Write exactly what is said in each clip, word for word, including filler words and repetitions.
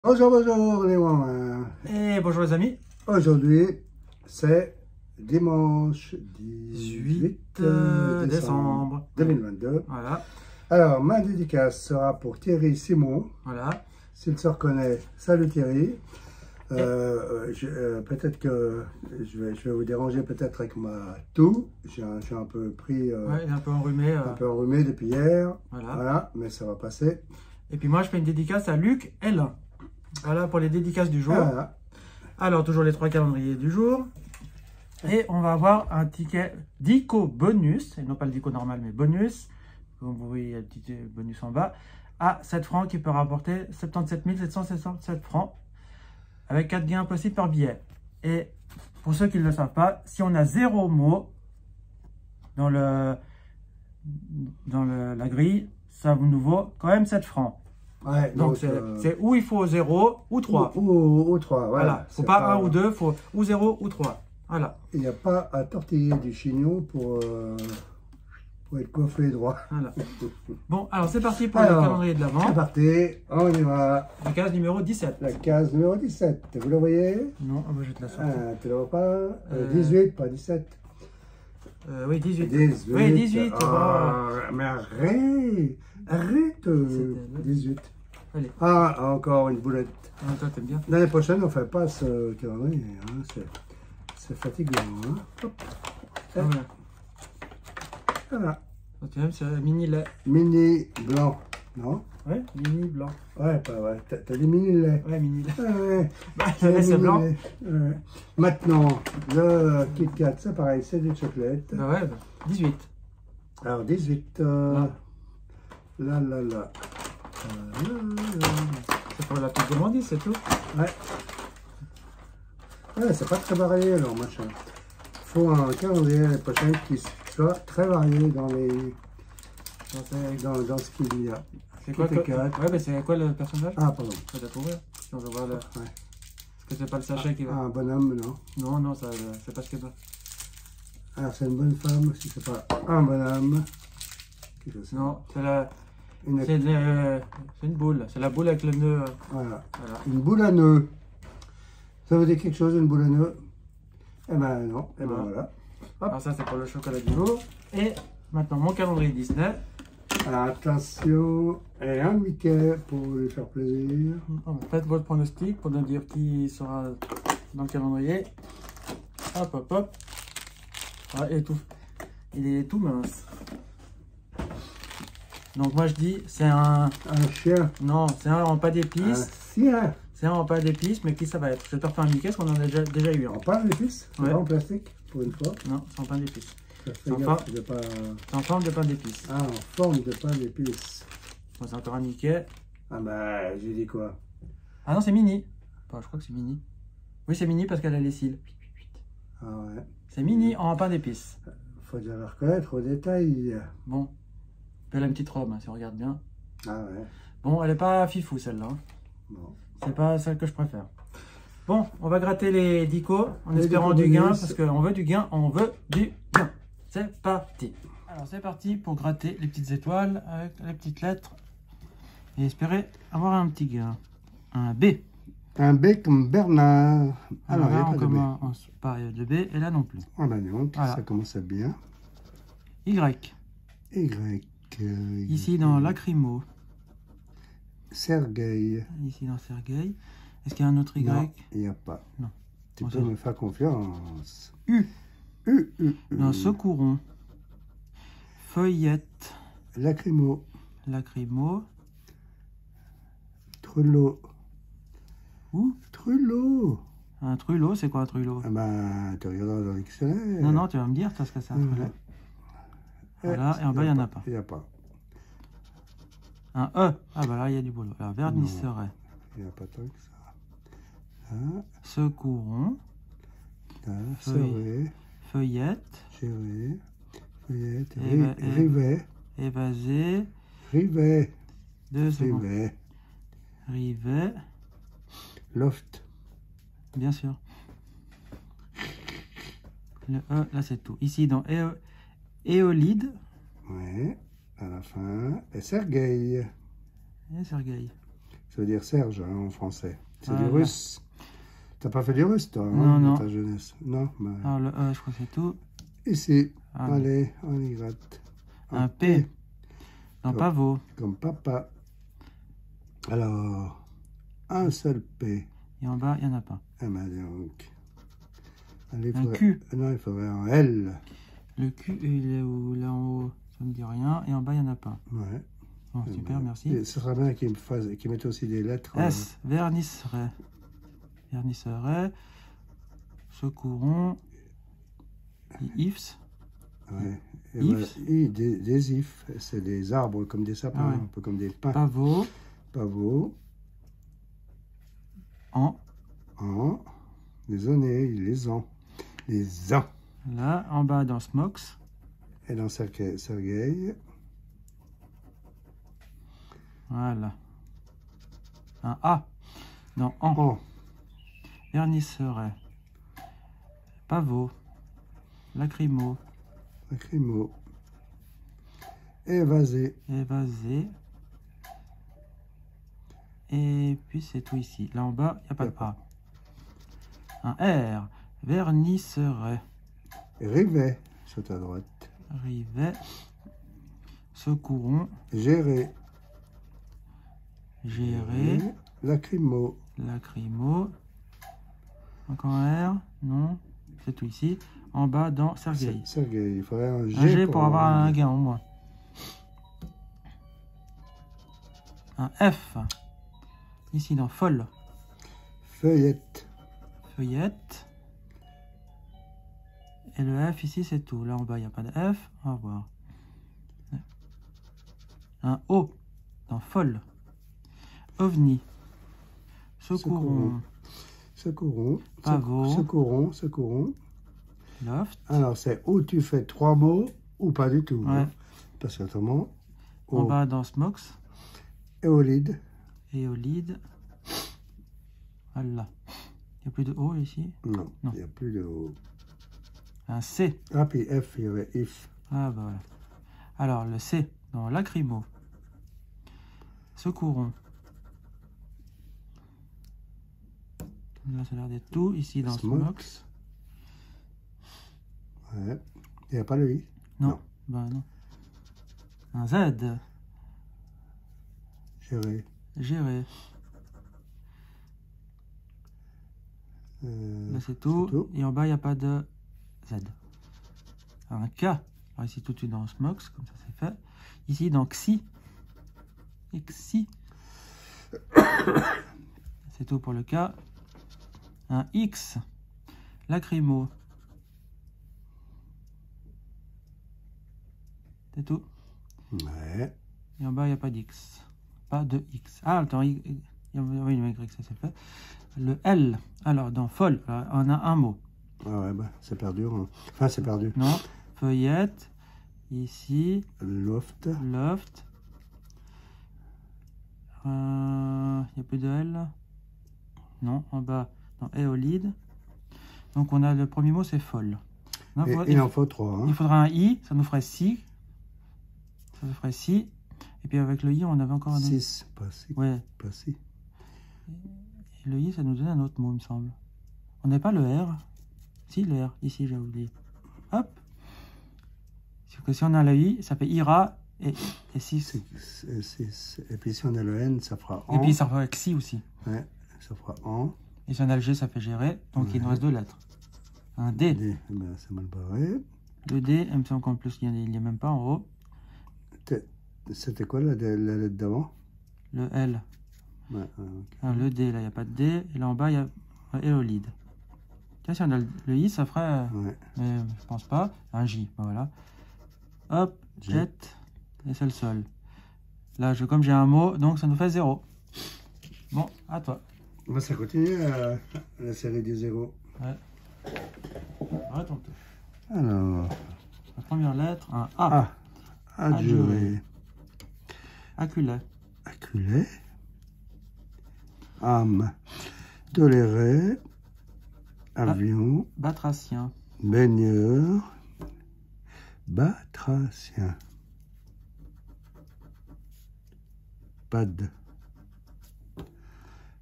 Bonjour, bonjour les mamans. Et bonjour les amis. Aujourd'hui, c'est dimanche dix-huit décembre deux mille vingt-deux. Voilà. Alors, ma dédicace sera pour Thierry Simon. Voilà. S'il se reconnaît, salut Thierry. Euh, euh, peut-être que je vais, je vais vous déranger peut-être avec ma toux. Je suis un peu pris, euh, ouais, il est un peu enrhumé. Euh... un peu enrhumé depuis hier. Voilà. Voilà, mais ça va passer. Et puis moi, je fais une dédicace à Luc L. Voilà pour les dédicaces du jour. Voilà. Alors, toujours les trois calendriers du jour. Et on va avoir un ticket Dico bonus, et non pas le Dico normal, mais bonus. Comme vous voyez, il y a le petit bonus en bas, à sept francs qui peut rapporter soixante-dix-sept mille sept cent soixante-sept francs, avec quatre gains possibles par billet. Et pour ceux qui ne le savent pas, si on a zéro mot dans, le, dans le, la grille, ça nous vaut quand même sept francs. Ouais, donc, donc c'est euh... où il faut zéro ou trois. Ou, ou, ou trois, voilà. Voilà. Faut pas, pas un ou deux, il faut ou zéro ou trois. Voilà. Il n'y a pas à tortiller du chignon pour, euh, pour être coiffé droit. Voilà. Bon, alors c'est parti pour alors, le calendrier de l'Avent. C'est parti, on y va. La case numéro dix-sept. La case numéro dix-seite, vous le voyez? Non, oh bah, je te la sortir. Ah, tu ne le vois pas euh... euh, dix-huit, pas dix-sept. Euh, oui, dix-huit. dix-huit. Oui, dix-huit. Oh, oh. Mais arrête, arrête. dix-huit. Allez. Ah, encore une boulette. Ah, toi, t'aimes bien. L'année prochaine, on ne fait pas ce calendrier. Hein. C'est fatigant. Hein. Hop. Ah, voilà. Voilà. Tu aimes, c'est mini lait. Mini blanc, non? Ouais, mini blanc. Ouais, pas ouais. T'as des mini lait. Ouais, mini lait. Ouais. Bah, c'est blanc. Ouais. Maintenant, le Kit Kat, c'est pareil, c'est du chocolat. Bah ouais, bah, dix-huit. Alors, dix-huit. Euh, ouais. Là, là, là. C'est pour la petite gourmandise, c'est tout. Ouais. Ouais, c'est pas très varié alors, machin. Faut un calendrier l'année prochaine qui soit très varié dans les dans, dans ce qu'il y a. C'est quoi, quoi ouais, mais c'est quoi le personnage? Ah, pardon. Ça t'a trouvé? On va voir le... Ouais. Est-ce que c'est pas le sachet ah, qui va? Un bonhomme, non? Non, non, ça, c'est pas ce qu'il y a. Alors, c'est une bonne femme, si c'est pas un bonhomme. Non, c'est la... Une... C'est euh, une boule. C'est la boule avec le nœud. Voilà. Voilà. Une boule à nœud. Ça veut dire quelque chose, une boule à nœud? Eh ben non. Eh ben voilà. voilà. Hop. Alors ça, c'est pour le chocolat du jour. Et maintenant, mon calendrier Disney. Alors, attention. Et un Mickey pour lui faire plaisir. Faites votre pronostic pour nous dire qui sera dans le calendrier. Hop, hop, hop. Ah, il, est tout... il est tout mince. Donc moi je dis c'est un... Un chien. Non, c'est un en pas d'épices. Un chien. C'est un en pas d'épices, mais qui ça va être? C'est parfum Mickey, parce qu'on en a déjà, déjà eu un. En pain d'épices? C'est ouais. pas en plastique, pour une fois? Non, c'est en pain d'épices. C'est en, fa... pas... en forme de pain d'épices. Ah, en forme de pain d'épices. Bon, c'est encore un Mickey. Ah bah, j'ai dit quoi? Ah non, c'est mini. Enfin, je crois que c'est mini. Oui, c'est mini parce qu'elle a les cils. Ah ouais. C'est mini en pain d'épices. Faut déjà la reconnaître au détail. Bon. Elle a une petite robe, hein, si on regarde bien. Ah ouais. Bon, elle est pas fifou celle-là. Hein. Bon. C'est pas celle que je préfère. Bon, on va gratter les dicos en les espérant du gain, parce qu'on veut du gain, on veut du gain. C'est parti. Alors c'est parti pour gratter les petites étoiles avec les petites lettres et espérer avoir un petit gain. Un B. Un B comme Bernard. Alors, Alors là, on commence par de B et là non plus. Ah bah non, voilà. Ça commence à bien. Y. Y. Euh, Ici dans Lacrymo. Sergueï. Ici dans Sergueï. Est-ce qu'il y a un autre Y? Non, il n'y a pas. Non. Tu bon, peux me faire confiance. U. U, U, U. Dans Secouron. Feuillette. Lacrymo. Lacrymo. Trullo. Où? Trullo. Un trullo, c'est quoi un trullo? Ah bah, tu regarderas dans le dictionnaire. Non, non, tu vas me dire, parce que c'est un trullo. Mmh. Voilà, et en bas, il n'y en a pas. Il n'y a pas. Un E. Ah bah là, il y a du boulot. Alors, vernisserait. Il n'y a pas tant que ça. Là. Secouron. Là, Feuille, feuillette. Géré. Feuillette. Éva rivet. Évasé. Rivet. Deux secondes. Rivet. Rivet. Loft. Bien sûr. Le E, là, c'est tout. Ici, dans E. Éolide. Ouais, à la fin. Et Sergueï. Et Sergueï. Ça veut dire Serge hein, en français. C'est Voilà. du russe. T'as pas fait du russe, toi, Non, hein, non. dans ta jeunesse? Non. Bah... Alors, le E, je crois que c'est tout. Ici. Ah, Allez, on y gratte. un P. Dans Comme- pavot. Comme papa. Alors, un seul P. Et en bas, il n'y en a pas. Eh ben donc. Allez, il Un faudrait... Q. Non, il faudrait un L. Le Q, il est où? Là en haut, ça me dit rien. Et en bas, il n'y en a pas. Ouais. Bon, Eh super, ben, merci. et ce serait bien qu'ils me fassent, qu'ils mettent aussi des lettres. S, vernisseret. Vernisseret. Secourons. Ifs. Euh, ouais. Et Ifs. voilà. Et des, des ifs, c'est des arbres comme des sapins, Ah ouais. un peu comme des pins. Pavot. Pavots. En. En. Les années, les ans. Les ans. Là, en bas, dans Smox. Et dans Sergei. Sergei. Voilà. Un A. Dans En. En. Vernisseret. Pavot. Lacrymo. Lacrymo. Évasé. Évasé. Et puis c'est tout ici. Là en bas, il n'y a pas Y a de A. Un R. Vernisseret. Rivet. Sur ta droite. Rivet. Secourons. Gérer. Gérer. Lacrymo. Lacrymo. Encore un R. Non. C'est tout ici. En bas, dans Sergei. Sergei. Il faudrait un G, Un G pour avoir un gain au moins. Un F. Ici dans Folle. Feuillette. Feuillette. Et le F ici, c'est tout. Là en bas, il n'y a pas de F. Au revoir. Un O dans Folle. OVNI. Secourons. Secourons. Pavot. Secourons. Secourons. Loft. Alors, c'est où tu fais trois mots ou pas du tout. Ouais. Hein, parce qu'autrement, En au bas dans Smox. éolide. Éolide. Voilà. Il n'y a plus de O ici. Non, il Non. n'y a plus de O. Un C. Ah, puis F, il y avait if. Ah bah voilà. Alors le C dans Lacrymo. Secourons. Là ça a l'air d'être tout. Ici dans Smox. Smox. Ouais. Il n'y a pas le I. Non. Non. Bah non. Un Z. Gérer. Gérer. Euh, Là c'est tout. tout. Et en bas il n'y a pas de Z. Un K. Alors ici tout de suite dans Smox, comme ça c'est fait. Ici dans Xi. Xi. C'est tout pour le K. Un X. Lacrymo. C'est tout. Ouais. Et en bas, il n'y a pas d'X. Pas de X. Ah, attends, il y a oui, le Y, ça c'est fait. Le L. Alors, dans Folle, on a un mot. Ah ouais, bah, c'est perdu. Hein. Enfin, c'est perdu. Non. Feuillette. Ici. Loft. Loft. Il euh, n'y a plus de L. Non, en bas, dans Éolide. Donc, on a le premier mot, c'est Folle. Non, Et, faudra, il il, en faut trois. Hein. il faudra un I, ça nous ferait si. Ça nous ferait si. Et puis avec le I, on avait encore un autre. Six. Pas si. Ouais. Pas si. Et le I, ça nous donne un autre mot, il me semble. On n'a pas le R. Si, le R. Ici, j'ai oublié. Hop. Parce que si on a le I, ça fait Ira et, et six. Et puis si on a le N, ça fera en. Et puis ça fera Xi aussi. Ouais, ça fera en. Et si on a le G, ça fait gérer. Donc Ouais. il nous reste deux lettres. Un D. D, eh ben, c'est mal barré. Le D, il me semble qu'en plus, il n'y a même pas en haut. C'était quoi la, la lettre d'avant? Le L. Ouais, ouais, okay. Ah, le D, là, il n'y a pas de D. Et là en bas, il y a Éolide. Tiens, si on a le, le I, ça ferait. Ouais. Mais je pense pas. Un J. Voilà. Hop, jet. jet. Et c'est le sol. Là, je, comme j'ai un mot, donc ça nous fait zéro. Bon, à toi. On va ça continue euh, la série des zéros. Ouais. Arrête ton tour. Alors. La première lettre, un A. A. Adjuré. Aculet. Aculé. Âme. Toléré. Avion. Batracien. Baigneur.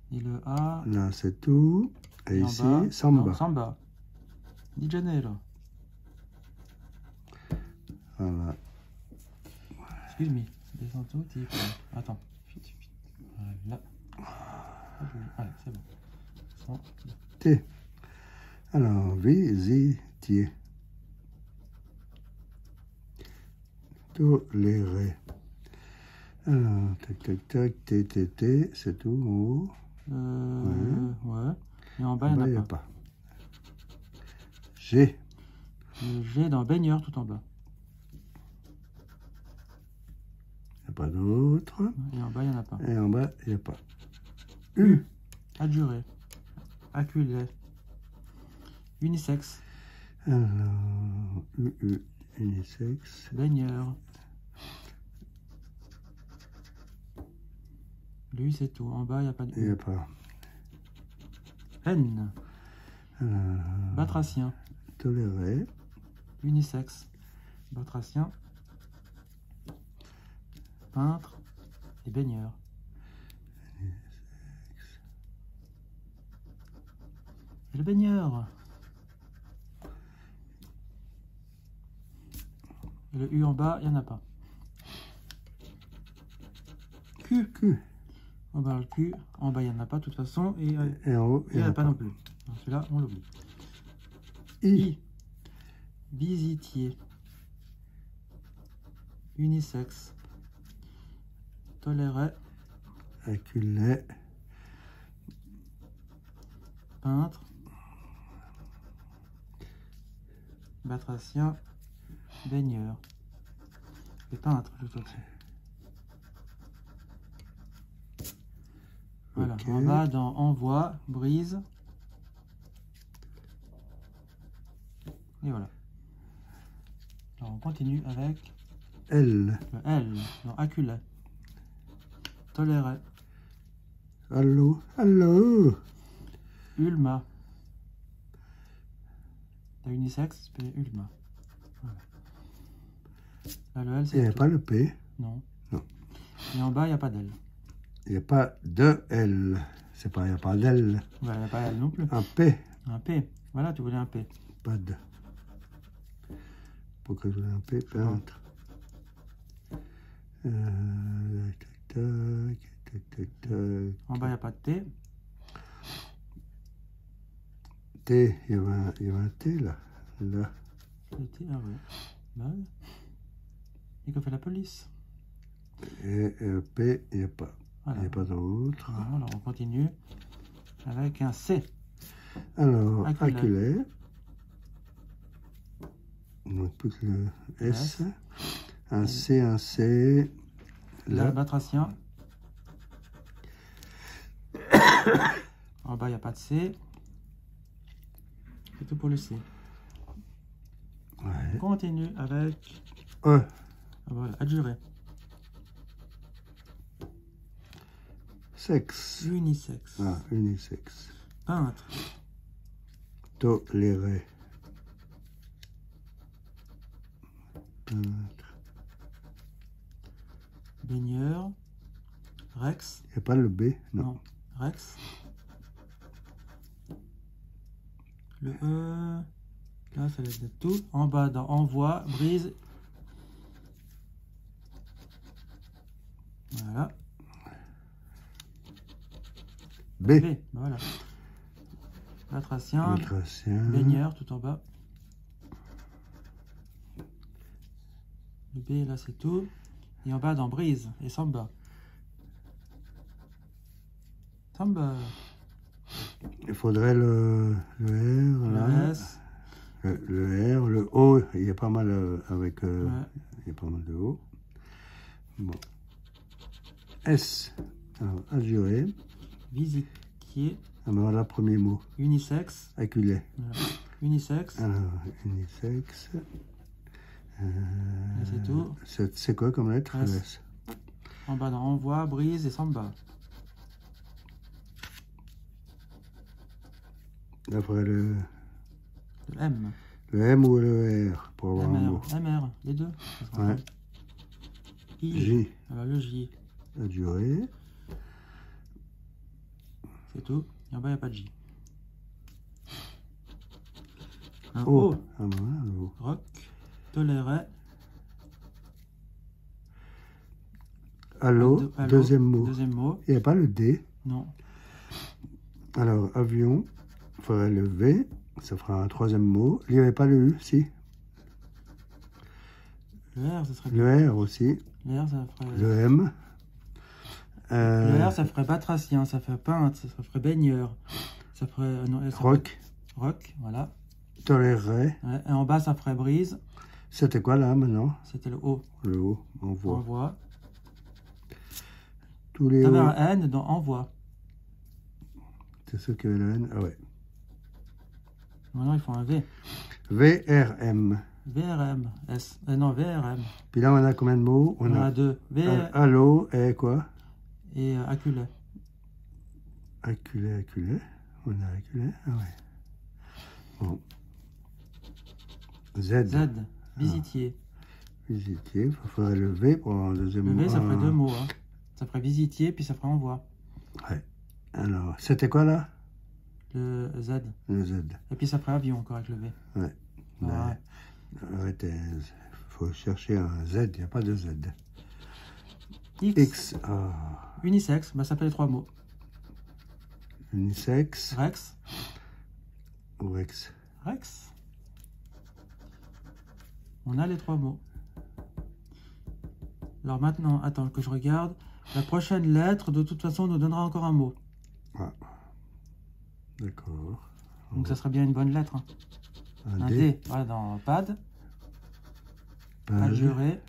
Et le A. Là, c'est tout. Et, Et ici, en bas, samba. non, samba. Di Janeiro. Voilà. Excuse me. Descends tout. Petit peu. Attends. Voilà. Allez, c'est bon. Sans- T. Alors, visitier. Tolérer. Alors, tac, tac, tac, T, T, T, c'est tout en haut. Euh, ouais. Et en bas, il En n'y bas, en il n'y a a pas. pas. G. Le G dans baigneur tout en bas. Il n'y a pas d'autre. Et en bas, il n'y en a pas. Et en bas, il n'y a pas. U. Adjuré. Acculé. Unisexe. Alors, U, U, unisexe. Baigneur. Lui, c'est tout. En bas, il n'y a pas de Il n'y a U. pas. N. Alors, Batracien. tolérer. Unisexe. Batracien. Peintre. Et baigneur. Et le baigneur. Et le U en bas, il n'y en a pas. Q. Q. En bas, le Q. En bas, il n'y en a pas de toute façon. Et euh, Et en haut, il n'y en a pas non plus. Celui-là, on l'oublie. I. I. Visitier. Unisexe. Tolérer. Acculé. Peintre. Batracien. Baigneur. Et peintre, juste au-dessus. Voilà. Ok. En bas, dans envoi, brise. Et voilà. Alors, on continue avec L. le L, dans acculé. Tolérer. Allô. Allô. Ulma. T'as unisexe, c'est Ulma. Voilà. Là, le L, Il c'est n'y a tout. pas le P. Non. Non. Et en bas, il n'y a pas d'L. Il n'y a pas de L. C'est pas, il n'y a pas d'L. Voilà, il n'y a pas d'L non plus. Un P. Un P. Voilà, tu voulais un P. Pas de. Pourquoi je voulais un P? Peintre. Euh, tac, tac, tac, tac, tac. En bas, il n'y a pas de T. T, il y avait un, il y avait un T là. Là. Le T, ah ouais. Bah ouais. Et que fait la police? Et euh, P, il n'y a pas. Voilà. Il n'y a pas d'autre. Voilà, alors on continue avec un C. Alors, Acculé. acculé. Donc, plus que le S. S. Un C, un C. Là, Là. batracien. En bas, il n'y a pas de C. C'est tout pour le C. Ouais. On continue avec E. ah, voilà, adjuré. Sexe. Unisexe. Ah, unisexe. Peintre. Tolérer. Peintre. Baigneur. Rex. Il n'y a pas le B? Non. Non. Rex. Le E. Là, ça laisse être tout. En bas, dans envoi, brise. Voilà. B. B. Voilà. Batracien. Batracien. Baigneur, tout en bas. Le B, là, c'est tout. Et en bas, dans brise et samba. Samba. Il faudrait le, le R, là. Le S. Le, le R, le O, il y a pas mal euh, avec... euh, Ouais. Il y a pas mal de O. Bon. S. Alors, adjuré. Visitier. Ah ben voilà, premier mot. Unisexe. Acculé. Voilà. Unisexe. Alors, unisexe. Euh, Et c'est tout. C'est c'est quoi comme lettre? S. S. En bas, dans envoi, brise et samba. Après le, Le M. le M ou le R pour avoir un mot. M R. M R. Les deux. Ça sera Ouais. bon. I. J. Alors, le J. Adjuré. C'est tout. Et en bas, il n'y a pas de J. Un Oh, O. ah, voilà, le O. Rock. Toléré. Allô, Allo, allo, deuxième mot. Deuxième mot. Il n'y a pas le D. Non. Alors, avion, il faudrait le V. Ça fera un troisième mot. Il n'y avait pas le U, si. Le R, ça serait Le R aussi. Le R, ça ferait... Le M. Euh, Le R, ça ferait batracien, ça ferait peintre, ça ferait baigneur. Ça ferait... euh, non, ça Rock. ferait- Rock, voilà. Tolérerait. Ouais, et en bas, ça ferait brise. C'était quoi là maintenant? C'était le O. Le O, on voit. Envoie. Tous les T'avais O. un N dans envoi. C'est ceux qui avaient le N. Ah ouais. Maintenant, ils font un V. V R M. V R M. S. Euh, non, V R M. Puis là, on a combien de mots? On en a deux. V Al- Allô et quoi? et euh, Aculé. Acculé, acculé. On a acculé. Ah ouais. Bon. Z. Z. Visitier. Visitier. Il faudrait le V pour un deuxième Le mot. V, ça ferait Ah. deux mots. Hein. Ça ferait visitier, puis ça ferait envoi. Ouais. Alors, c'était quoi là? Le Z. Le Z. Et puis ça ferait avion encore avec le V. Ouais. Voilà. Mais, arrêtez. Il faut chercher un Z. Il n'y a pas de Z. X. X. Ah. Unisexe. Bah, ça fait les trois mots. Unisex. Rex. Ou Rex. Rex. On a les trois mots. Alors maintenant, attends que je regarde. La prochaine lettre, de toute façon, nous donnera encore un mot. Ah. D'accord. Donc ça serait bien une bonne lettre. Hein. Un, Un D. D. Voilà, dans pad. Page. Adjuré.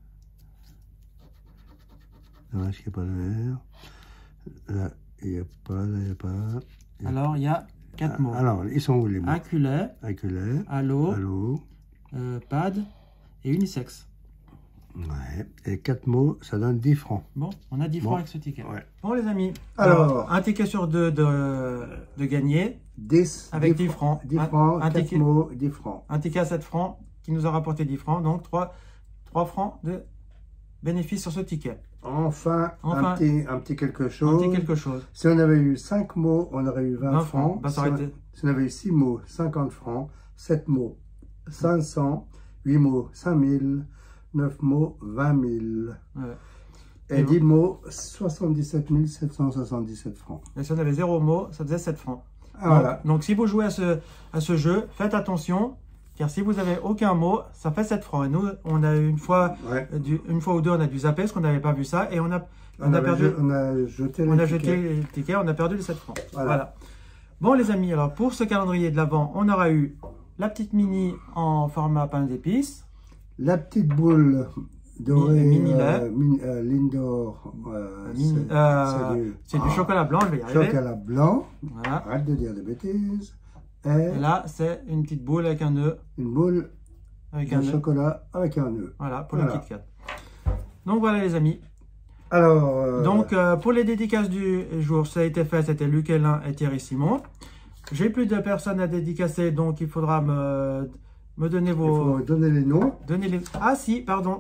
Dommage qu'il n'y ait pas le R. Là, il n'y a pas, là, il n'y a pas. Il y a- Alors, il y a quatre Ah, mots. alors, ils sont où les mots? Aculé, Aculaire. allo, Allô. euh, pad et unisexe. Ouais. Et quatre mots, ça donne dix francs. Bon, on a dix Bon. francs avec ce ticket. Ouais. Bon, les amis. Alors. un ticket sur deux de, de gagner dix. avec dix francs. dix Un- francs, un quatre ticket. mots, dix francs. Un ticket à sept francs qui nous a rapporté dix francs. Donc, trois, trois francs de bénéfice sur ce ticket. Enfin, Enfin. un, petit, un petit quelque Un chose. petit quelque chose. Si on avait eu cinq mots, on aurait eu vingt, vingt francs. francs. Bah, ça si, aurait on, été- si on avait eu six mots, cinquante francs. sept mots, cinq cents. huit mots, cinq mille. neuf mots, vingt mille. Ouais. Et Et dix mots, soixante-dix-sept mille sept cent soixante-dix-sept francs. Et si on avait zéro mot, ça faisait sept francs. Ah, voilà. Donc, donc, si vous jouez à ce, à ce jeu, faites attention, car si vous avez aucun mot, ça fait sept francs. Et nous, on a une fois, Ouais. euh, du- une fois ou deux, on a dû zapper parce qu'on n'avait pas vu ça, et on a, on On, a avait perdu, je- on a jeté on les a jeté tickets. les tickets, on a perdu les sept francs. Voilà. Voilà. Bon, les amis, alors pour ce calendrier de l'Avent, on aura eu la petite mini en format pain d'épices. La petite boule dorée, Mi- mini euh, lait. min- euh, Lindor, euh, Mini- c'est euh, c'est du, C'est du ah, chocolat blanc, je vais y arriver. chocolat blanc. Voilà. Arrête de dire des bêtises. Et, Et là, c'est une petite boule avec un nœud. une boule Avec de un nœud. chocolat avec un nœud. Voilà, pour Voilà. le Kit Kat. Donc voilà, les amis. Alors, euh, Donc, euh, pour les dédicaces du jour, ça a été fait, c'était Luc Hélin et Thierry Simon. J'ai plus de personnes à dédicacer, donc il faudra me, me donner il vos... faut donner les noms. Donner les... Ah si, pardon.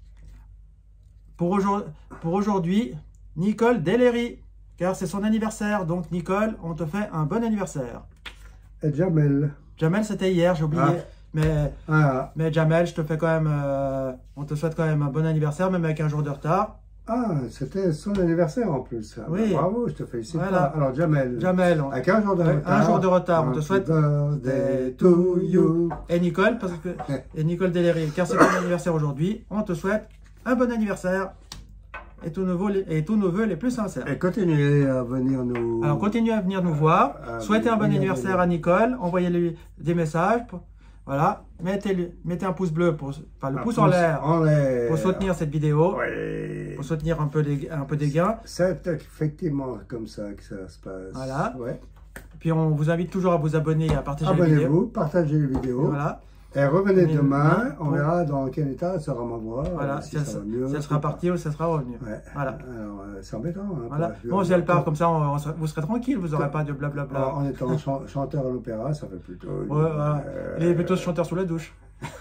Pour aujourd'hui, pour aujourd'hui, Nicole Deléry, car c'est son anniversaire. Donc Nicole, on te fait un bon anniversaire. Et Jamel. Jamel, c'était hier, j'ai oublié. Ah. Mais, Ah, mais Jamel, je te fais quand même... euh, on te souhaite quand même un bon anniversaire, même avec un jour de retard. ah c'était son anniversaire en plus. Ah, Oui. Bravo, je te félicite. Voilà. Alors, Jamel. Jamel, on- Avec un jour de Avec retard. un jour de retard, on te Happy souhaite birthday to you. et Nicole, parce que et Nicole Deléry, car c'est ton anniversaire aujourd'hui, on te souhaite un bon anniversaire et tous nos vœux, et tous nos vœux les plus sincères. Et continuez à venir nous... Alors continuez à venir nous voir, Ah, souhaitez un bon oui, anniversaire oui. à Nicole, envoyez-lui des messages, pour- voilà, mettez, mettez un pouce bleu, pour, enfin le Un pouce en l'air En l'air. pour soutenir cette vidéo, Oui. pour soutenir un peu des, un peu des gains. C'est effectivement comme ça que ça se passe. Voilà. Ouais. Puis on vous invite toujours à vous abonner et à partager la vidéo. Abonnez-vous, partagez les vidéos. Voilà. Et revenez Abonnez-vous demain, on pour- verra dans quel état sera ma voix. Voilà, euh, si, si elle, ça va si mieux. elle sera ou pas. partie ou si elle sera revenue. Ouais. Voilà. Alors, euh, c'est embêtant. Hein, Voilà. pour- Bon, si elle part comme ça, on- on sera- vous serez tranquille, vous n'aurez pas de blablabla. En, en étant chan- chanteur à l'opéra, ça fait plutôt... Ouais, voilà. euh, Il est plutôt chanteur sous la douche.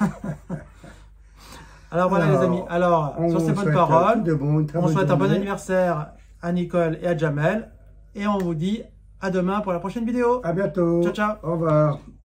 Alors voilà Alors, les amis. Alors, on sur ces bonnes souhaite paroles, tout de bon, une très on bonne souhaite un bon journée. anniversaire à Nicole et à Jamel. Et on vous dit à demain pour la prochaine vidéo. À bientôt. Ciao, ciao. Au revoir.